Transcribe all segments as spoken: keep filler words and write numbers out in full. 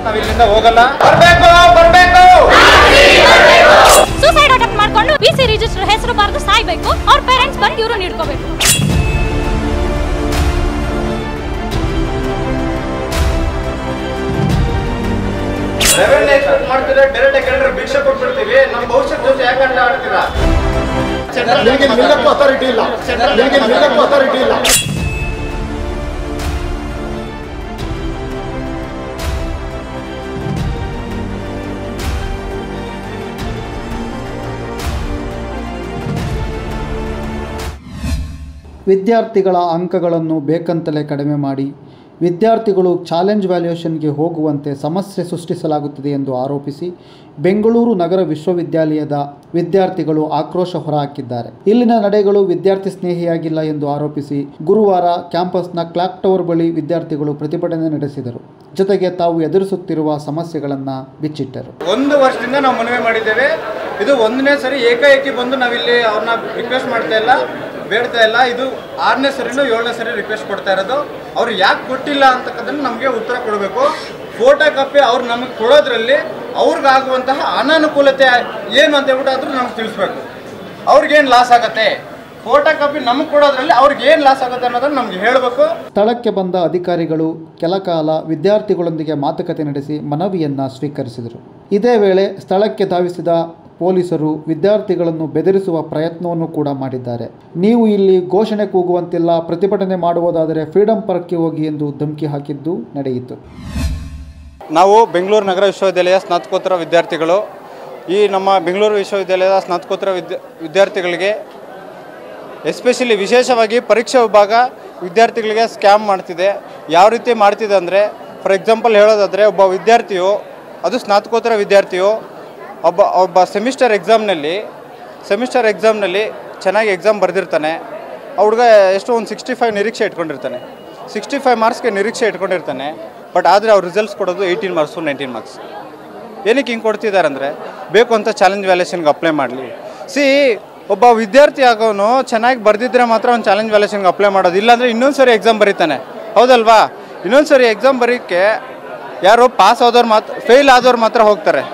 ನಾವು ಇಲ್ಲಿಂದ ಹೋಗಲ್ಲ. ಬರಬೇಕು ಬರಬೇಕು ಸೂಸೈಡ್ ಅಟೆಂಪ್ಟ್ ಮಾಡ್ಕೊಂಡು ಪಿಸಿ ರಿಜಿಸ್ಟರ್ ಹೆಸರು ಬರೆದು ಸಾಯ್ಬೇಕು. ಅವ್ರ ಪೇರೆಂಟ್ಸ್ ಬಂದು ಇವರು ನೀಡ್ಕೋಬೇಕು. ರೆವೆನ್ಯೂ ಎಕ್ಸ್ಪೆಕ್ಟ್ ಮಾಡ್ತೀರಾ, ಡೈರೆಕ್ಟ್ ಆಗಿ ಎಲ್ಲರೂ ಭಿಕ್ಷೆ ಕೊಟ್ಬಿಡ್ತೀವಿ. ನಮ್ಮ ಭವಿಷ್ಯದ ಜೊತೆ ಯಾಕೆ ಆಟ ಆಡ್ತೀರಾ? ನಿಮಗೆ ನಿಲ್ಲಕ್ಕೂ ಅಥಾರಿಟಿ ಇಲ್ಲ, ನಿಮಗೆ ನಿಲ್ಲಕ್ಕೂ ಅಥಾರಿಟಿ ಇಲ್ಲ. ವಿದ್ಯಾರ್ಥಿಗಳ ಅಂಕಗಳನ್ನು ಬೇಕಂತಲೇ ಕಡಿಮೆ ಮಾಡಿ ವಿದ್ಯಾರ್ಥಿಗಳು ಚಾಲೆಂಜ್ ವ್ಯಾಲ್ಯೂಯೇಷನ್ಗೆ ಹೋಗುವಂತೆ ಸಮಸ್ಯೆ ಸೃಷ್ಟಿಸಲಾಗುತ್ತಿದೆ ಎಂದು ಆರೋಪಿಸಿ ಬೆಂಗಳೂರು ನಗರ ವಿಶ್ವವಿದ್ಯಾಲಯದ ವಿದ್ಯಾರ್ಥಿಗಳು ಆಕ್ರೋಶ ಹೊರಹಾಕಿದ್ದಾರೆ. ಇಲ್ಲಿನ ನಡೆಗಳು ವಿದ್ಯಾರ್ಥಿ ಸ್ನೇಹಿಯಾಗಿಲ್ಲ ಎಂದು ಆರೋಪಿಸಿ ಗುರುವಾರ ಕ್ಯಾಂಪಸ್ನ ಕ್ಲಾಕ್ ಟವರ್ ಬಳಿ ವಿದ್ಯಾರ್ಥಿಗಳು ಪ್ರತಿಭಟನೆ ನಡೆಸಿದರು. ಜೊತೆಗೆ ತಾವು ಎದುರಿಸುತ್ತಿರುವ ಸಮಸ್ಯೆಗಳನ್ನು ಬಿಚ್ಚಿಟ್ಟರು. ಒಂದು ವರ್ಷದಿಂದ ನಾವು ಮನವಿ ಮಾಡಿದ್ದೇವೆ. ಇದು ಒಂದನೇ ಸರಿ ಏಕಾಏಕಿ ಬಂದು ನಾವಿಲ್ಲಿ ಅವ್ರನ್ನ ರಿಕ್ವೆಸ್ಟ್ ಮಾಡ್ತಾ ಇಲ್ಲ, ಬೇಡ್ತಾ ಇಲ್ಲ. ಇದು ಆರನೇ ಸರಿನೂ ಏಳನೇ ಸರಿ ರಿಕ್ವೆಸ್ಟ್ ಕೊಡ್ತಾ ಇರೋದು. ಅವ್ರು ಯಾಕೆ ಕೊಟ್ಟಿಲ್ಲ ಅಂತಕ್ಕಂಥದ್ದು ನಮಗೆ ಉತ್ತರ ಕೊಡಬೇಕು. ಫೋಟೋ ಕಾಪಿ ಅವ್ರು ನಮಗೆ ಕೊಡೋದ್ರಲ್ಲಿ ಅವ್ರಿಗಾಗುವಂತಹ ಅನಾನುಕೂಲತೆ ಏನು ಅಂತ ಹೇಳ್ಬಿಟ್ಟು ಆದರೂ ನಮ್ಗೆ ತಿಳಿಸ್ಬೇಕು. ಅವ್ರಿಗೇನು ಲಾಸ್ ಆಗುತ್ತೆ, ಫೋಟೋ ಕಾಪಿ ನಮಗೆ ಕೊಡೋದ್ರಲ್ಲಿ ಅವ್ರಿಗೆ ಏನು ಲಾಸ್ ಆಗುತ್ತೆ ಅನ್ನೋದನ್ನು ನಮ್ಗೆ ಹೇಳಬೇಕು. ಸ್ಥಳಕ್ಕೆ ಬಂದ ಅಧಿಕಾರಿಗಳು ಕೆಲ ಕಾಲ ವಿದ್ಯಾರ್ಥಿಗಳೊಂದಿಗೆ ಮಾತುಕತೆ ನಡೆಸಿ ಮನವಿಯನ್ನು ಸ್ವೀಕರಿಸಿದರು. ಇದೇ ವೇಳೆ ಸ್ಥಳಕ್ಕೆ ಧಾವಿಸಿದ ಪೊಲೀಸರು ವಿದ್ಯಾರ್ಥಿಗಳನ್ನು ಬೆದರಿಸುವ ಪ್ರಯತ್ನವನ್ನು ಕೂಡ ಮಾಡಿದ್ದಾರೆ. ನೀವು ಇಲ್ಲಿ ಘೋಷಣೆ ಕೂಗುವಂತಿಲ್ಲ, ಪ್ರತಿಭಟನೆ ಮಾಡುವುದಾದರೆ ಫ್ರೀಡಂ ಪಾರ್ಕ್ಗೆ ಹೋಗಿ ಎಂದು ಧಮಕಿ ಹಾಕಿದ್ದು ನಡೆಯಿತು. ನಾವು ಬೆಂಗಳೂರು ನಗರ ವಿಶ್ವವಿದ್ಯಾಲಯ ಸ್ನಾತಕೋತ್ತರ ವಿದ್ಯಾರ್ಥಿಗಳು. ಈ ನಮ್ಮ ಬೆಂಗಳೂರು ವಿಶ್ವವಿದ್ಯಾಲಯದ ಸ್ನಾತಕೋತ್ತರ ವಿದ್ಯಾ ವಿದ್ಯಾರ್ಥಿಗಳಿಗೆ ಎಸ್ಪೆಷಲಿ ವಿಶೇಷವಾಗಿ ಪರೀಕ್ಷಾ ವಿಭಾಗ ವಿದ್ಯಾರ್ಥಿಗಳಿಗೆ ಸ್ಕ್ಯಾಮ್ ಮಾಡ್ತಿದೆ. ಯಾವ ರೀತಿ ಮಾಡ್ತಿದೆ ಅಂದರೆ, ಫಾರ್ ಎಕ್ಸಾಂಪಲ್ ಹೇಳೋದಾದರೆ, ಒಬ್ಬ ವಿದ್ಯಾರ್ಥಿಯು, ಅದು ಸ್ನಾತಕೋತ್ತರ ವಿದ್ಯಾರ್ಥಿಯು ಒಬ್ಬ ಒಬ್ಬ ಸೆಮಿಸ್ಟರ್ ಎಕ್ಸಾಮ್ನಲ್ಲಿ ಸೆಮಿಸ್ಟರ್ ಎಕ್ಸಾಮ್ನಲ್ಲಿ ಚೆನ್ನಾಗಿ ಎಕ್ಸಾಮ್ ಬರೆದಿರ್ತಾನೆ. ಆ ಹುಡುಗ ಎಷ್ಟು ಒಂದು ಸಿಕ್ಸ್ಟಿ ಫೈವ್ ನಿರೀಕ್ಷೆ ಇಟ್ಕೊಂಡಿರ್ತಾನೆ, ಸಿಕ್ಸ್ಟಿ ಫೈವ್ ಮಾರ್ಕ್ಸ್ಗೆ ನಿರೀಕ್ಷೆ ಇಟ್ಕೊಂಡಿರ್ತಾನೆ. ಬಟ್ ಆದರೆ ಅವ್ರು ರಿಸಲ್ಟ್ಸ್ ಕೊಡೋದು ಏಯ್ಟೀನ್ ಮಾರ್ಕ್ಸು ನೈನ್ಟೀನ್ ಮಾರ್ಕ್ಸ್. ಏನಕ್ಕೆ ಹಿಂಗೆ ಕೊಡ್ತಿದ್ದಾರೆ ಅಂದರೆ, ಬೇಕು ಅಂತ ಚಾಲೆಂಜ್ ವ್ಯಾಲ್ಯೂಯೇಷನ್ಗೆ ಅಪ್ಲೈ ಮಾಡಲಿ. ಸಿ ಒಬ್ಬ ವಿದ್ಯಾರ್ಥಿ ಆಗೋನು ಚೆನ್ನಾಗಿ ಬರೆದಿದ್ದರೆ ಮಾತ್ರ ಅವ್ನು ಚಾಲೆಂಜ್ ವ್ಯಾಲ್ಯೂಯೇಷನ್ಗೆ ಅಪ್ಲೈ ಮಾಡೋದು. ಇಲ್ಲಾಂದರೆ ಇನ್ನೊಂದು ಸರಿ ಎಕ್ಸಾಮ್ ಬರೀತಾನೆ, ಹೌದಲ್ವಾ? ಇನ್ನೊಂದು ಸರಿ ಎಕ್ಸಾಮ್ ಬರೀಕ್ಕೆ ಯಾರು ಪಾಸ್ ಆದವ್ರು ಮಾತ್ರ, ಫೇಲ್ ಆದವ್ರು ಮಾತ್ರ ಹೋಗ್ತಾರೆ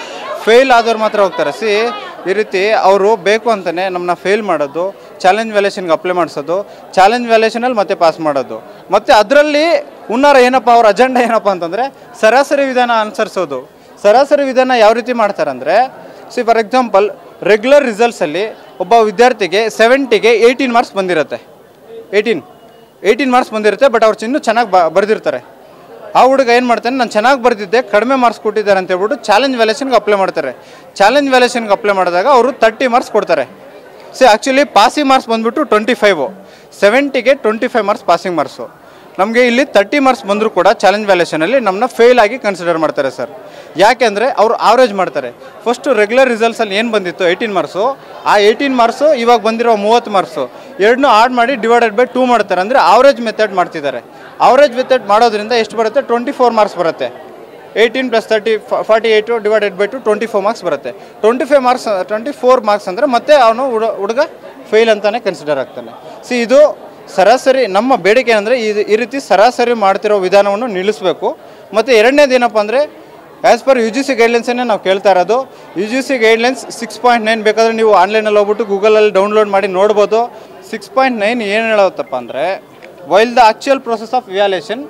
ಫೇಲ್ ಆದವ್ರು ಮಾತ್ರ ಹೋಗ್ತಾರೆ ಸಿ ಈ ರೀತಿ ಅವರು ಬೇಕು ಅಂತಲೇ ನಮ್ಮನ್ನ ಫೇಲ್ ಮಾಡೋದು, ಚಾಲೆಂಜ್ ವ್ಯಾಲ್ಯೂಯೇಷನ್ಗೆ ಅಪ್ಲೈ ಮಾಡಿಸೋದು, ಚಾಲೆಂಜ್ ವ್ಯಾಲ್ಯೂಯೇಷನಲ್ಲಿ ಮತ್ತೆ ಪಾಸ್ ಮಾಡೋದು. ಮತ್ತು ಅದರಲ್ಲಿ ಹುನ್ನಾರ ಏನಪ್ಪ, ಅವ್ರ ಅಜೆಂಡಾ ಏನಪ್ಪ ಅಂತಂದರೆ ಸರಾಸರಿ ವಿಧಾನ ಅನುಸರಿಸೋದು. ಸರಾಸರಿ ವಿಧಾನ ಯಾವ ರೀತಿ ಮಾಡ್ತಾರೆ ಅಂದರೆ, ಸಿ ಫಾರ್ ಎಕ್ಸಾಂಪಲ್ ರೆಗ್ಯುಲರ್ ರಿಸಲ್ಟ್ಸಲ್ಲಿ ಒಬ್ಬ ವಿದ್ಯಾರ್ಥಿಗೆ ಸೆವೆಂಟಿಗೆ ಏಯ್ಟೀನ್ ಮಾರ್ಕ್ಸ್ ಬಂದಿರುತ್ತೆ ಏಯ್ಟೀನ್ ಏಯ್ಟೀನ್ ಮಾರ್ಕ್ಸ್ ಬಂದಿರುತ್ತೆ ಬಟ್ ಅವ್ರು ಇನ್ನೂ ಚೆನ್ನಾಗಿ ಬ ಬರೆದಿರ್ತಾರೆ. ಆ ಹುಡುಗ ಏನು ಮಾಡ್ತಾನೆ, ನಾನು ಚೆನ್ನಾಗಿ ಬರೆದಿದ್ದೆ, ಕಡಿಮೆ ಮಾರ್ಕ್ಸ್ ಕೊಟ್ಟಿದ್ದಾರೆ ಅಂತ ಹೇಳ್ಬಿಟ್ಟು ಚಾಲೆಂಜ್ ವ್ಯಾಲ್ಯೂಯೇಷನ್ಗೆ ಅಪ್ಲೈ ಮಾಡ್ತಾರೆ. ಚಾಲೆಂಜ್ ವ್ಯಾಲ್ಯೂಯೇಷನ್ಗೆ ಅಪ್ಲೈ ಮಾಡಿದಾಗ ಅವರು ತರ್ಟಿ ಮಾರ್ಕ್ಸ್ ಕೊಡ್ತಾರೆ. ಸಿ ಆ್ಯಕ್ಚುಲಿ ಪಾಸಿಂಗ್ ಮಾರ್ಕ್ಸ್ ಬಂದುಬಿಟ್ಟು ಟ್ವೆಂಟಿ ಫೈವು ಸೆವೆಂಟಿಗೆ twenty five marks passing marks. ನಮಗೆ ಇಲ್ಲಿ ತರ್ಟಿ ಮಾರ್ಕ್ಸ್ ಬಂದರೂ ಕೂಡ ಚಾಲೆಂಜ್ ವ್ಯಾಲ್ಯೂಯೇಷನಲ್ಲಿ ನಮ್ಮನ್ನ ಫೇಲ್ ಆಗಿ ಕನ್ಸಿಡರ್ ಮಾಡ್ತಾರೆ ಸರ್. ಯಾಕೆಂದರೆ ಅವರು ಆವ್ರೇಜ್ ಮಾಡ್ತಾರೆ. ಫಸ್ಟು ರೆಗ್ಯುಲರ್ ರಿಸಲ್ಟ್ಸಲ್ಲಿ ಏನು ಬಂದಿತ್ತು ಏಯ್ಟೀನ್ ಮಾರ್ಕ್ಸು, ಆ ಏಯ್ಟೀನ್ ಮಾರ್ಕ್ಸು ಇವಾಗ ಬಂದಿರೋ ಮೂವತ್ತು ಮಾರ್ಕ್ಸು ಎರಡನ್ನೂ ಆಡ್ ಮಾಡಿ ಡಿವೈಡೆಡ್ ಬೈ ಟೂ ಮಾಡ್ತಾರೆ. ಅಂದರೆ ಆವ್ರೇಜ್ ಮೆಥಡ್ ಮಾಡ್ತಿದ್ದಾರೆ. ಆವ್ರೇಜ್ ಮೆಥಡ್ ಮಾಡೋದ್ರಿಂದ ಎಷ್ಟು ಬರುತ್ತೆ, ಟ್ವೆಂಟಿ ಫೋರ್ ಮಾರ್ಕ್ಸ್ ಬರುತ್ತೆ. Eighteen plus thirty forty eight divided by two twenty four marks ಬರುತ್ತೆ. Twenty five marks twenty four marks ಅಂದರೆ ಮತ್ತೆ ಅವನು ಹುಡ ಹುಡುಗ ಫೇಲ್ ಅಂತಲೇ ಕನ್ಸಿಡರ್ ಆಗ್ತಾನೆ. ಸಿ ಇದು ಸರಾಸರಿ ನಮ್ಮ ಬೇಡಿಕೆ ಏನಂದರೆ ಇದು ಈ ರೀತಿ ಸರಾಸರಿ ಮಾಡ್ತಿರೋ ವಿಧಾನವನ್ನು ನಿಲ್ಲಿಸಬೇಕು. ಮತ್ತು ಎರಡನೇದು ಏನಪ್ಪ ಅಂದರೆ, as per U G C ಗೈಡ್ಲೈನ್ಸನ್ನೇ ನಾವು ಕೇಳ್ತಾ ಇರೋದು. U G C guidelines six point nine ಬೇಕಾದರೆ ನೀವು ಆನ್ಲೈನಲ್ಲಿ ಹೋಗ್ಬಿಟ್ಟು ಗೂಗಲಲ್ಲಿ ಡೌನ್ಲೋಡ್ ಮಾಡಿ ನೋಡ್ಬೋದು. ಸಿಕ್ಸ್ ಪಾಯಿಂಟ್ ನೈನ್ ಏನು ಹೇಳುತ್ತಪ್ಪ ಅಂದರೆ, while the actual process of evaluation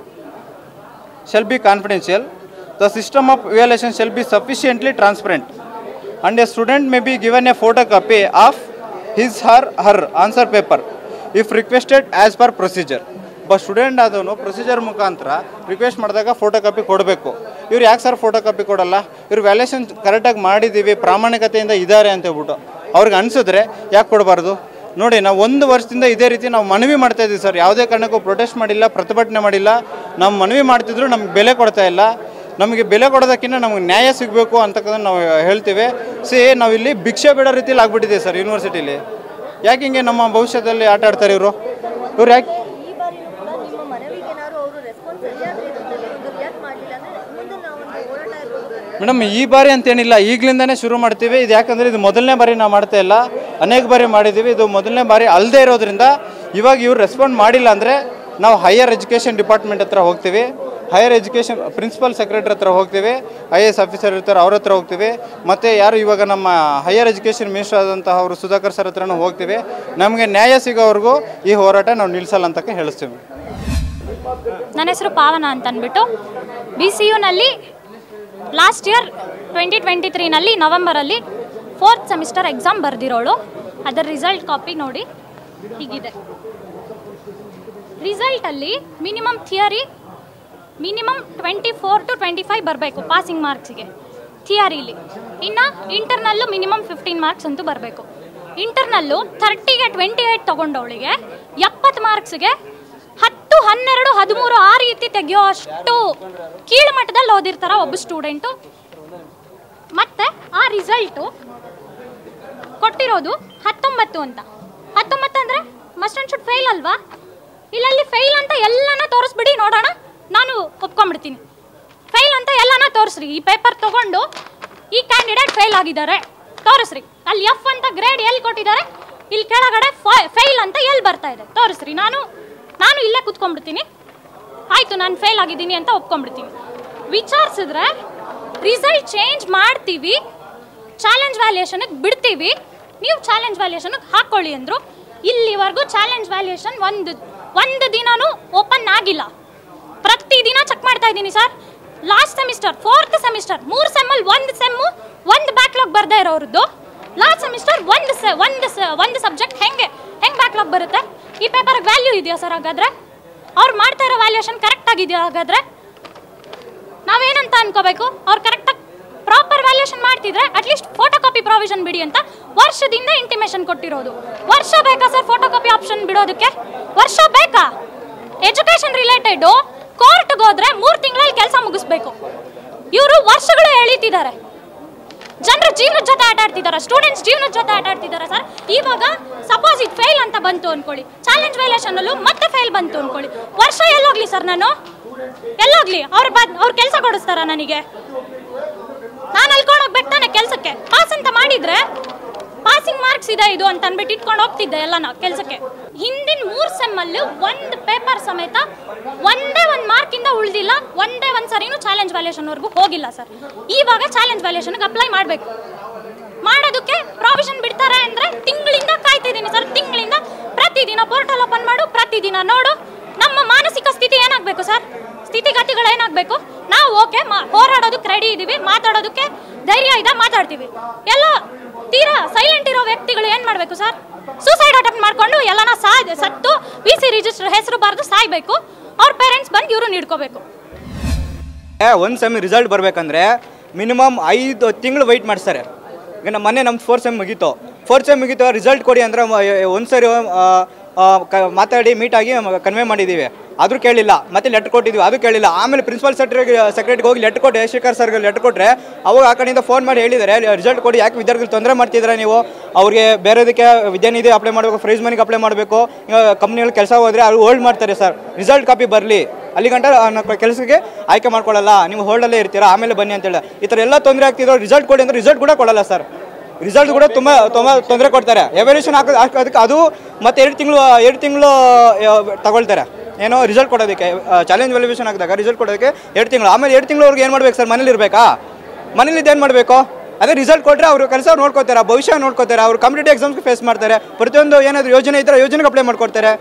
shall be confidential, the system of evaluation shall be sufficiently transparent and a student may be given a photocopy of his her her answer paper if requested as per procedure. ಒಬ್ಬ student ಆದವನು procedure ಮುಖಾಂತರ request ಮಾಡಿದಾಗ photocopy ಕೊಡಬೇಕು. ಇವ್ರು ಯಾಕೆ sir photo copy ಕೊಡಲ್ಲ, ಇವ್ರು valuation ಕರೆಕ್ಟಾಗಿ ಮಾಡಿದ್ದೀವಿ, ಪ್ರಾಮಾಣಿಕತೆಯಿಂದ ಇದ್ದಾರೆ ಅಂತ ಹೇಳ್ಬಿಟ್ಟು ಅವ್ರಿಗೆ ಅನಿಸಿದ್ರೆ ಯಾಕೆ ಕೊಡಬಾರ್ದು? ನೋಡಿ, ನಾವು ಒಂದು ವರ್ಷದಿಂದ ಇದೇ ರೀತಿ ನಾವು ಮನವಿ ಮಾಡ್ತಾ ಇದ್ದೀವಿ ಸರ್. ಯಾವುದೇ ಕಾರಣಕ್ಕೂ ಪ್ರೊಟೆಸ್ಟ್ ಮಾಡಿಲ್ಲ, ಪ್ರತಿಭಟನೆ ಮಾಡಿಲ್ಲ. ನಾವು ಮನವಿ ಮಾಡ್ತಿದ್ರು, ನಮ್ಗೆ ಬೆಲೆ ಕೊಡ್ತಾ ಇಲ್ಲ. ನಮಗೆ ಬೆಲೆ ಕೊಡೋದಕ್ಕಿಂತ ನಮಗೆ ನ್ಯಾಯ ಸಿಗಬೇಕು ಅಂತಕ್ಕಂಥ ನಾವು ಹೇಳ್ತೀವಿ. ಸಿ ನಾವಿಲ್ಲಿ ಭಿಕ್ಷೆ ಬಿಡೋ ರೀತಿಯಲ್ಲಿ ಆಗ್ಬಿಟ್ಟಿದೆ ಸರ್ ಯೂನಿವರ್ಸಿಟಿಲಿ. ಯಾಕೆ ಹಿಂಗೆ ನಮ್ಮ ಭವಿಷ್ಯದಲ್ಲಿ ಆಟ ಆಡ್ತಾರೆ ಇವರು ಇವ್ರು ಯಾಕೆ ಮೇಡಮ್? ಈ ಬಾರಿ ಅಂತೇನಿಲ್ಲ, ಈಗಲಿಂದನೇ ಶುರು ಮಾಡ್ತೀವಿ. ಇದು ಯಾಕಂದರೆ ಇದು ಮೊದಲನೇ ಬಾರಿ ನಾವು ಮಾಡ್ತಾ ಇಲ್ಲ, ಅನೇಕ ಬಾರಿ ಮಾಡಿದ್ದೀವಿ. ಇದು ಮೊದಲನೇ ಬಾರಿ ಅಲ್ಲದೆ ಇರೋದ್ರಿಂದ ಇವಾಗ ಇವ್ರು ರೆಸ್ಪಾಂಡ್ ಮಾಡಿಲ್ಲ ಅಂದರೆ ನಾವು ಹೈಯರ್ ಎಜುಕೇಷನ್ ಡಿಪಾರ್ಟ್ಮೆಂಟ್ ಹತ್ರ ಹೋಗ್ತೀವಿ. ಹೈಯರ್ ಎಜುಕೇಷನ್ ಪ್ರಿನ್ಸಿಪಲ್ ಸೆಕ್ರೆಟರಿ ಹತ್ರ ಹೋಗ್ತೀವಿ, ಐ ಎ ಎಸ್ ಆಫೀಸರ್ ಇರ್ತಾರೆ ಅವ್ರ ಹತ್ರ ಹೋಗ್ತೀವಿ, ಮತ್ತು ಯಾರು ಇವಾಗ ನಮ್ಮ ಹೈಯರ್ ಎಜುಕೇಷನ್ ಮಿನಿಸ್ಟರ್ ಆದಂತಹ ಅವರು ಸುಧಾಕರ್ ಸರ್ ಹತ್ರನೂ ಹೋಗ್ತೀವಿ. ನಮಗೆ ನ್ಯಾಯ ಸಿಗೋವರೆಗೂ ಈ ಹೋರಾಟ ನಾವು ನಿಲ್ಲಿಸಲ್ಲ ಅಂತ ಹೇಳಿಸ್ತೀವಿ. ನನ್ನ ಹೆಸರು ಪಾವನ ಅಂತ ಅಂದ್ಬಿಟ್ಟು ಬಿ ಸಿ ಯುನಲ್ಲಿ ಲಾಸ್ಟ್ ಇಯರ್ ಟ್ವೆಂಟಿ ಟ್ವೆಂಟಿ ತ್ರೀನಲ್ಲಿ ನವೆಂಬರಲ್ಲಿ ಫೋರ್ತ್ ಸೆಮಿಸ್ಟರ್ ಎಕ್ಸಾಮ್ ಬರೆದಿರೋಳು. ಅದರ ರಿಸಲ್ಟ್ ಕಾಪಿ ನೋಡಿ ಹೀಗಿದೆ. ರಿಸಲ್ಟಲ್ಲಿ minimum theory minimum twenty four to twenty five ಬರಬೇಕು ಪಾಸಿಂಗ್ ಮಾರ್ಕ್ಸಿಗೆ ಥಿಯರಿಲಿ. ಇನ್ನು ಇಂಟರ್ನಲ್ಲು ಮಿನಿಮಮ್ ಫಿಫ್ಟೀನ್ ಮಾರ್ಕ್ಸ್ ಅಂತೂ ಬರಬೇಕು. ಇಂಟರ್ನಲ್ಲು ಥರ್ಟಿಗೆ ಟ್ವೆಂಟಿ ಏಯ್ಟ್ ತೊಗೊಂಡವಳಿಗೆ ಎಪ್ಪತ್ತು ಮಾರ್ಕ್ಸ್ಗೆ ಹತ್ತು ಹನ್ನೆರಡು ಹದಿಮೂರು ಆ ರೀತಿ ತೆಗೆಯೋ ಅಷ್ಟು ಕೀಳು ಮಟ್ಟದಲ್ಲಿ ಓದಿರ್ತಾರ ಒಬ್ಬ ಸ್ಟೂಡೆಂಟು. ಮತ್ತು ಆ ರಿಸಲ್ಟು ಕೊಟ್ಟಿರೋದು ಹತ್ತೊಂಬತ್ತು ಅಂತ. ಹತ್ತೊಂಬತ್ತು ಅಂದರೆ ಮಸ್ಟ್ ಆ್ಯಂಡ್ ಶುಡ್ ಫೇಲ್ ಅಲ್ವಾ? ಇಲ್ಲಲ್ಲಿ ಫೇಲ್ ಅಂತ ಎಲ್ಲನ ತೋರಿಸ್ಬಿಡಿ ನೋಡೋಣ, ನಾನು ಒಪ್ಕೊಂಡ್ಬಿಡ್ತೀನಿ. ಫೇಲ್ ಅಂತ ಎಲ್ಲನ ತೋರಿಸ್ರಿ. ಈ ಪೇಪರ್ ತೊಗೊಂಡು ಈ ಕ್ಯಾಂಡಿಡೇಟ್ ಫೇಲ್ ಆಗಿದ್ದಾರೆ ತೋರಿಸ್ರಿ. ಅಲ್ಲಿ ಎಫ್ ಅಂತ ಗ್ರೇಡ್ ಎಲ್ಲಿ ಕೊಟ್ಟಿದ್ದಾರೆ, ಇಲ್ಲಿ ಕೆಳಗಡೆ ಫೇಲ್ ಅಂತ ಎಲ್ಲಿ ಬರ್ತಾ ಇದೆ ತೋರಿಸ್ರಿ. ನಾನು ನಾನು ಇಲ್ಲೇ ಕೂತ್ಕೊಂಡ್ಬಿಡ್ತೀನಿ. ಆಯಿತು, ನಾನು ಫೇಲ್ ಆಗಿದ್ದೀನಿ ಅಂತ ಒಪ್ಕೊಂಡ್ಬಿಡ್ತೀನಿ. ವಿಚಾರಿಸಿದ್ರೆ ರಿಸಲ್ಟ್ ಚೇಂಜ್ ಮಾಡ್ತೀವಿ, ಚಾಲೆಂಜ್ ವ್ಯಾಲ್ಯೂಯೇಷನ್ಗೆ ಬಿಡ್ತೀವಿ, ನೀವು ಚಾಲೆಂಜ್ ವ್ಯಾಲ್ಯೂಯೇಷನ್ಗೆ ಹಾಕ್ಕೊಳ್ಳಿ ಅಂದರು. ಇಲ್ಲಿವರೆಗೂ ಚಾಲೆಂಜ್ ವ್ಯಾಲ್ಯೂಯೇಷನ್ ಒಂದು ಒಂದು ದಿನವೂ ಓಪನ್ ಆಗಿಲ್ಲ. ಪ್ರತಿದಿನ ಚೆಕ್ ಮಾಡ್ತಾ ಇದ್ದೀನಿ sir. Last semester fourth semester ಮೂರು ಸೆಮ್ಮಲ್ಲಿ ಒಂದು ಸೆಮ್ಮು ಒಂದು ಬ್ಯಾಕ್ಲಾಗ್ ಬರ್ದೇ ಇರೋರದ್ದು. ಲಾಸ್ಟ್ ಸೆಮಿಸ್ಟರ್ ಒಂದು ಸೆ ಒಂದು ಸ ಒಂದು ಸಬ್ಜೆಕ್ಟ್ ಹೆಂಗೆ ಹೆಂಗೆ ಬ್ಯಾಕ್ಲಾಗ್ ಬರುತ್ತೆ? ಈ ಪೇಪರ್ಗೆ ವ್ಯಾಲ್ಯೂ ಇದೆಯಾ ಸರ್? ಹಾಗಾದರೆ ಅವ್ರು ಮಾಡ್ತಾ ಇರೋ ವ್ಯಾಲ್ಯೂಯೇಷನ್ ಕರೆಕ್ಟಾಗಿದೆಯಾ? ಹಾಗಾದರೆ ನಾವೇನಂತ ಅನ್ಕೋಬೇಕು? ಅವ್ರು ಕರೆಕ್ಟಾಗಿ ಪ್ರಾಪರ್ ವ್ಯಾಲ್ಯೂಯೇಷನ್ ಮಾಡ್ತಿದ್ರೆ ಅಟ್ಲೀಸ್ಟ್ ಫೋಟೋ ಕಾಪಿ ಪ್ರಾವಿಷನ್ ಬಿಡಿ ಅಂತ ವರ್ಷದಿಂದ ಇಂಟಿಮೇಷನ್ ಕೊಟ್ಟಿರೋದು. ವರ್ಷ ಬೇಕಾ ಸರ್ ಫೋಟೋ ಕಾಪಿ ಆಪ್ಷನ್ ಬಿಡೋದಕ್ಕೆ? ವರ್ಷ ಬೇಕಾ? ಎಜುಕೇಷನ್ ರಿಲೇಟೆಡು ಕೋರ್ಟ್ಗೆ ಹೋದ್ರೆ ಮೂರು ತಿಂಗಳಲ್ಲಿ ಕೆಲಸ ಮುಗಿಸ್ಬೇಕು. ಇವರು ವರ್ಷಗಳು ಎಳೀತಿದ್ದಾರೆ. ಜನರ ಜೀವನದ ಜೊತೆ ಆಟ ಆಡ್ತಿದ್ದಾರೆ, ಸ್ಟೂಡೆಂಟ್ಸ್ ಜೀವನದ ಜೊತೆ ಆಟ ಆಡ್ತಿದ್ದಾರೆ ಸರ್. ಇವಾಗ ಸಪೋಸ್ ಇದು ಫೇಲ್ ಅಂತ ಬಂತು ಅನ್ಕೊಳ್ಳಿ, ಚಾಲೆಂಜ್ ವ್ಯಾಲ್ಯೂಯೇಷನಲ್ಲೂ ಮತ್ತೆ ಫೇಲ್ ಬಂತು ಅನ್ಕೊಳ್ಳಿ, ವರ್ಷ ಎಲ್ಲೋಗ್ಲಿ ಸರ್? ನಾನು ಎಲ್ಲೋಗ್ಲಿ? ಅವ್ರು ಬದ್ ಅವ್ರು ಕೆಲಸ ಕೊಡಿಸ್ತಾರ ನನಗೆ? ನಾನು ಅಲ್ಕೊಂಡು ಹೋಗ್ಬೇಕು ತಾನೆ ಕೆಲಸಕ್ಕೆ? ಪಾಸ್ ಅಂತ ಮಾಡಿದ್ರೆ ಪಾಸಿಂಗ್ ಮಾರ್ಕ್ಸ್ ಇದೆ ಇದು ಅಂತ ಅಂದ್ಬಿಟ್ಟು ಇಟ್ಕೊಂಡು ಹೋಗ್ತಿದ್ದೆ ಎಲ್ಲ ನಾವು ಕೆಲಸಕ್ಕೆ. ಹಿಂದಿನ ಮೂರು ಸೆಮ್ಮಲ್ಲಿ ಒಂದು ಪೇಪರ್ ಸಮೇತ ಒಂದೇ ಒಂದು ಮಾರ್ಕಿಂದ ಉಳಿದಿಲ್ಲ, ಒಂದೇ ಒಂದು ಸರಿನೂ ಚಾಲೆಂಜ್ ವ್ಯಾಲ್ಯೂಯೇಷನ್ವರೆಗೂ ಹೋಗಿಲ್ಲ ಸರ್. ಇವಾಗ ಚಾಲೆಂಜ್ ವ್ಯಾಲ್ಯೂಯೇಷನ್ಗೆ ಅಪ್ಲೈ ಮಾಡಬೇಕು. ಮಾಡೋದಕ್ಕೆ ಪ್ರಾವಿಷನ್ ಬಿಡ್ತಾರೆ ಅಂದರೆ ತಿಂಗಳಿಂದ ಕಾಯ್ತಿದ್ದೀನಿ ಸರ್. ತಿಂಗಳಿಂದ ಪ್ರತಿದಿನ ಪೋರ್ಟಲ್ ಓಪನ್ ಮಾಡು, ಪ್ರತಿದಿನ ನೋಡು. ನಮ್ಮ ಮಾನಸಿಕ ಸ್ಥಿತಿ ಏನಾಗಬೇಕು ಸರ್? ಸ್ಥಿತಿಗತಿಗಳು ಏನಾಗಬೇಕು? ನಾವು ಓಕೆ ಮಾ ಹೋರಾಡೋದಕ್ಕೆ ರೆಡಿ ಇದ್ದೀವಿ, ಮಾತಾಡೋದಕ್ಕೆ ಧೈರ್ಯ ಇದೆ, ಮಾತಾಡ್ತೀವಿ. ಎಲ್ಲ ತೀರಾ ಸೈಲೆಂಟ್ ಇರೋ ವ್ಯಕ್ತಿಗಳು ಏನು ಮಾಡಬೇಕು ಸರ್? ಸೂಸೈಡ್ ಅಟೆಂಪ್ಟ್ ಮಾಡಿಕೊಂಡು ಎಲ್ಲನ ಸಾ ಸತ್ತು ವಿ ಸಿ ರಿಜಿಸ್ಟರ್ ಹೆಸರು ಬರೆದು ಸಾಯ್ಬೇಕು. ಅವ್ರ ಪೇರೆಂಟ್ಸ್ ಬಂದು ಇವರು ನೀಡ್ಕೋಬೇಕು. ಒಂದು ಸೆಮ್ ರಿಸಲ್ಟ್ ಬರಬೇಕಂದ್ರೆ ಮಿನಿಮಮ್ ಐದು ತಿಂಗಳು ವೆಯ್ಟ್ ಮಾಡಿಸ್ತಾರೆ. ಈಗ ನಮ್ಮ ಮೊನ್ನೆ ನಮ್ಮ ಫೋರ್ ಸೆಮ್ ಮುಗೀತು. ಫೋರ್ ಸೆಮ್ ಮುಗೀತು ರಿಸಲ್ಟ್ ಕೊಡಿ ಅಂದರೆ ಒಂದು ಸರಿ ಕ ಮಾತಾಡಿ ಮೀಟಾಗಿ ಕನ್ವೆ ಮಾಡಿದ್ದೀವಿ, ಆದರೂ ಕೇಳಿಲ್ಲ. ಮತ್ತು ಲೆಟ್ರ್ ಕೊಟ್ಟಿದ್ವಿ, ಅದು ಕೇಳಿಲ್ಲ. ಆಮೇಲೆ ಪ್ರಿನ್ಸಿಪಲ್ ಸೆಕ್ರೆಟರಿ ಸೆಕ್ರೆಟರಿಗೆ ಹೋಗಿ ಲೆಟ್ರ್ ಕೊಟ್ಟೆ, ಶೇಖರ್ ಸರ್ಗೆ ಲೆಟ್ರ್ ಕೊಟ್ಟರೆ ಅವಾಗ ಆ ಕಡೆಯಿಂದ ಫೋನ್ ಮಾಡಿ ಹೇಳಿದ್ದಾರೆ ರಿಸಲ್ಟ್ ಕೊಡಿ, ಯಾಕೆ ವಿದ್ಯಾರ್ಥಿಗಳು ತೊಂದರೆ ಮಾಡ್ತಿದ್ದಾರೆ ನೀವು? ಅವ್ರಿಗೆ ಬೇರೆದಕ್ಕೆ ವಿದ್ಯಾನಿಧಿ ಅಪ್ಲೈ ಮಾಡಬೇಕು, ಪ್ರೈಸ್ ಮನಿಗೆ ಅಪ್ಲೈ ಮಾಡಬೇಕು, ಕಂಪ್ನಿಗಳು ಕೆಲಸ ಹೋದರೆ ಅವ್ರು ಹೋಲ್ಡ್ ಮಾಡ್ತಾರೆ ಸರ್. ರಿಸಲ್ಟ್ ಕಾಪಿ ಬರಲಿ, ಅಲ್ಲಿ ಗಂಟ ಕೆಲಸಕ್ಕೆ ಆಯ್ಕೆ ಮಾಡ್ಕೊಳ್ಳಲ್ಲ, ನೀವು ಹೋಲ್ಡಲ್ಲೇ ಇರ್ತೀರಾ, ಆಮೇಲೆ ಬನ್ನಿ ಅಂತೇಳಿ ಈ ಥರ ಎಲ್ಲ ತೊಂದರೆ ಆಗ್ತಿದ್ರು. ರಿಸಲ್ಟ್ ಕೊಡಿ ಅಂದರೆ ರಿಸಲ್ಟ್ ಕೂಡ ಕೊಡಲ್ಲ ಸರ್. ರಿಸಲ್ಟ್ ಕೂಡ ತುಂಬ ತುಂಬ ತೊಂದರೆ ಕೊಡ್ತಾರೆ. ಎವ್ಯಾಲ್ಯೂಷನ್ ಹಾಕೋ ಅದಕ್ಕೆ ಅದು ಮತ್ತು ಎರಡು ತಿಂಗಳು ಎರಡು ತಿಂಗಳು ತಗೊಳ್ತಾರೆ ಏನೋ ರಿಸಲ್ಟ್ ಕೊಡೋದಕ್ಕೆ. ಚಾಲೆಂಜ್ ವ್ಯಾಲ್ಯೂಯೇಷನ್ ಹಾಕಿದಾಗ ರಿಸಲ್ಟ್ ಕೊಡೋದಕ್ಕೆ ಎರಡು ತಿಂಗಳು. ಆಮೇಲೆ ಎರಡು ತಿಂಗಳವ್ರಿಗೆ ಏನು ಮಾಡ್ಬೇಕು ಸರ್? ಮನೇಲಿ ಇರಬೇಕಾ? ಮನೇಲಿದ್ದು ಏನು ಮಾಡಬೇಕು? ಅದೇ ರಿಸಲ್ಟ್ ಕೊಟ್ಟರೆ ಅವರು ಕೆಲಸ ನೋಡ್ಕೋತಾರೆ, ಭವಿಷ್ಯ ನೋಡ್ಕೋತಾರೆ, ಅವರು ಕಾಂಪಿಟೇಟಿವ್ ಎಕ್ಸಾಮ್ಸ್ಗೆ ಫೇಸ್ ಮಾಡ್ತಾರೆ. ಪ್ರತಿಯೊಂದು ಏನಾದರೂ ಯೋಜನೆ ಇದ್ದರೆ ಯೋಜನೆಗೆ ಅಪ್ಲೈ ಮಾಡ್ಕೊಡ್ತಾರೆ.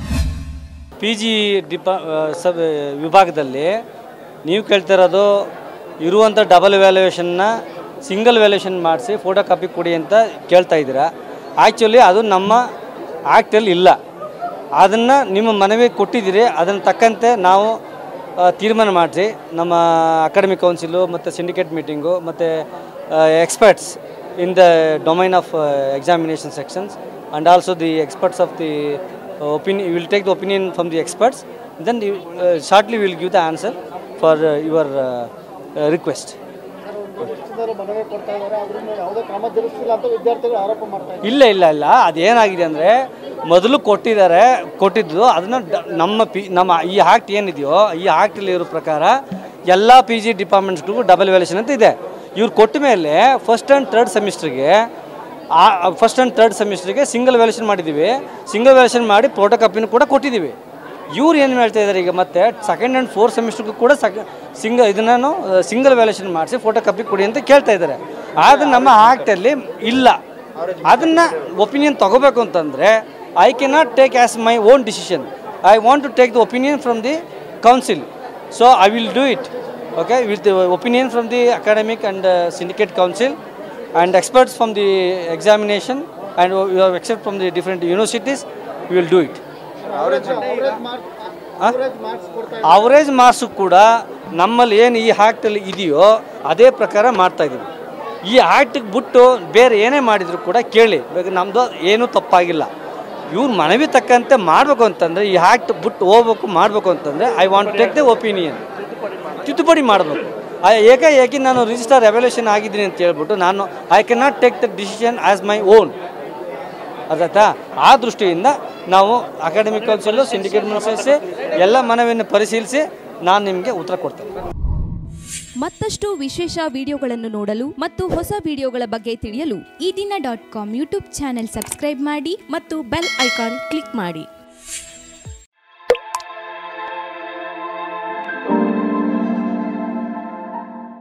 ಪಿ ಜಿ ಡಿಪಾ ಸಬ್ ವಿಭಾಗದಲ್ಲಿ ನೀವು ಕೇಳ್ತಿರೋದು ಇರುವಂಥ ಡಬಲ್ ವ್ಯಾಲ್ಯೂಯೇಷನ್ನ ಸಿಂಗಲ್ ವ್ಯಾಲ್ಯೂಯೇಷನ್ ಮಾಡಿಸಿ ಫೋಟೋ ಕಾಪಿ ಕೊಡಿ ಅಂತ ಕೇಳ್ತಾ ಇದ್ದೀರಾ. ಆ್ಯಕ್ಚುಲಿ ಅದು ನಮ್ಮ ಆ್ಯಕ್ಟಲ್ಲಿ ಇಲ್ಲ. ಅದನ್ನು ನಿಮ್ಮ ಮನವಿ ಕೊಟ್ಟಿದ್ದೀರಿ, ಅದನ್ನು ತಕ್ಕಂತೆ ನಾವು ತೀರ್ಮಾನ ಮಾಡಿಸಿ ನಮ್ಮ ಅಕಾಡೆಮಿಕ್ ಕೌನ್ಸಿಲು ಮತ್ತು ಸಿಂಡಿಕೇಟ್ ಮೀಟಿಂಗು ಮತ್ತು experts in the domain of examination sections and also the experts of the opinion, will take the opinion from the experts, then shortly will give the answer for your request. ಇಲ್ಲ ಇಲ್ಲ ಇಲ್ಲ ಅದೇನಾಗಿದೆ ಅಂದರೆ ಮೊದಲು ಕೊಟ್ಟಿದ್ದಾರೆ, ಕೊಟ್ಟಿದ್ದು ಅದನ್ನು ನಮ್ಮ ಪಿ ನಮ್ಮ ಈ ಆ್ಯಕ್ಟ್ ಏನಿದೆಯೋ ಈ ಆ್ಯಕ್ಟಲ್ಲಿ ಇರೋ ಪ್ರಕಾರ ಎಲ್ಲ ಪಿ ಜಿ ಡಿಪಾರ್ಟ್ಮೆಂಟ್ಸ್ಗಳಿಗೂ ಡಬಲ್ ವ್ಯಾಲ್ಯೂಯೇಷನ್ ಅಂತ ಇದೆ. ಇವ್ರು ಕೊಟ್ಟ ಮೇಲೆ ಫಸ್ಟ್ ಆ್ಯಂಡ್ ಥರ್ಡ್ ಸೆಮಿಸ್ಟ್ರಿಗೆ ಆ ಫಸ್ಟ್ ಆ್ಯಂಡ್ ಥರ್ಡ್ ಸೆಮಿಸ್ಟ್ರಿಗೆ ಸಿಂಗಲ್ ವ್ಯಾಲ್ಯೂಯೇಷನ್ ಮಾಡಿದ್ದೀವಿ. ಸಿಂಗಲ್ ವ್ಯಾಲ್ಯೂಯೇಷನ್ ಮಾಡಿ ಫೋಟೋ ಕಾಪಿನೂ ಕೂಡ ಕೊಟ್ಟಿದ್ದೀವಿ. ಇವ್ರು ಏನು ಹೇಳ್ತಾ ಇದ್ದಾರೆ ಈಗ ಮತ್ತೆ ಸೆಕೆಂಡ್ ಆ್ಯಂಡ್ ಫೋರ್ತ್ ಸೆಮಿಸ್ಟರ್ಗೂ ಕೂಡ ಸೆಕೆ ಸಿಂಗ ಇದನ್ನು ಸಿಂಗಲ್ ವ್ಯಾಲ್ಯೂಷನ್ ಮಾಡಿಸಿ ಫೋಟೋ ಕಾಪಿ ಕೊಡಿ ಅಂತ ಕೇಳ್ತಾ ಇದ್ದಾರೆ. ಆದರೆ ನಮ್ಮ ಆ್ಯಕ್ಟಲ್ಲಿ ಇಲ್ಲ. ಅದನ್ನು ಒಪಿನಿಯನ್ ತೊಗೋಬೇಕು ಅಂತಂದರೆ I cannot take as my own decision. I want to take the opinion from the council. So I will do it. Okay, with the opinion from the academic and uh, syndicate council and experts from the examination and we have except from the different universities, we will do it. Average marks ಕೂಡ ನಮ್ಮಲ್ಲಿ ಏನು ಈ ಆ್ಯಕ್ಟಲ್ಲಿ ಇದೆಯೋ ಅದೇ ಪ್ರಕಾರ ಮಾಡ್ತಾಯಿದ್ದೀವಿ. ಈ ಆ್ಯಕ್ಟಿಗೆ ಬಿಟ್ಟು ಬೇರೆ ಏನೇ ಮಾಡಿದರೂ ಕೂಡ ಕೇಳಿ, ನಮ್ಮದು ಏನೂ ತಪ್ಪಾಗಿಲ್ಲ. ಇವ್ರು ಮನವಿ ತಕ್ಕಂತೆ ಮಾಡಬೇಕು ಅಂತಂದರೆ ಈ ಆ್ಯಕ್ಟ್ ಬಿಟ್ಟು ಹೋಗ್ಬೇಕು ಮಾಡಬೇಕು ಅಂತಂದರೆ I want to take the opinion, ತಿದ್ದುಪಡಿ ಮಾಡಬೇಕು. ಏಕಾಏಕಿ ನಾನು ರಿಜಿಸ್ಟರ್ ಎವ್ಯಾಲ್ಯೂಷನ್ ಆಗಿದ್ದೀನಿ ಅಂತ ಹೇಳ್ಬಿಟ್ಟು ನಾನು I can not take the decision as my own. ಅದಾಯ್ತಾ? ಆ ದೃಷ್ಟಿಯಿಂದ ನಾವು ಅಕಾಡೆಮಿಕ್ ಕೌನ್ಸಿಲು ಸಿಂಡಿಕೇಟ್ ಸೇರಿಸಿ ಎಲ್ಲ ಮನವಿಯನ್ನು ಪರಿಶೀಲಿಸಿ ನಾನು ನಿಮಗೆ ಉತ್ತರ ಕೊಡ್ತೇನೆ. ಮತ್ತಷ್ಟು ವಿಶೇಷ ವಿಡಿಯೋಗಳನ್ನು ನೋಡಲು ಮತ್ತು ಹೊಸ ವಿಡಿಯೋಗಳ ಬಗ್ಗೆ ತಿಳಿಯಲು Ee Dina dot com YouTube channel subscribe ಮಾಡಿ ಮತ್ತು ಬೆಲ್ ಐಕಾನ್ ಕ್ಲಿಕ್ ಮಾಡಿ.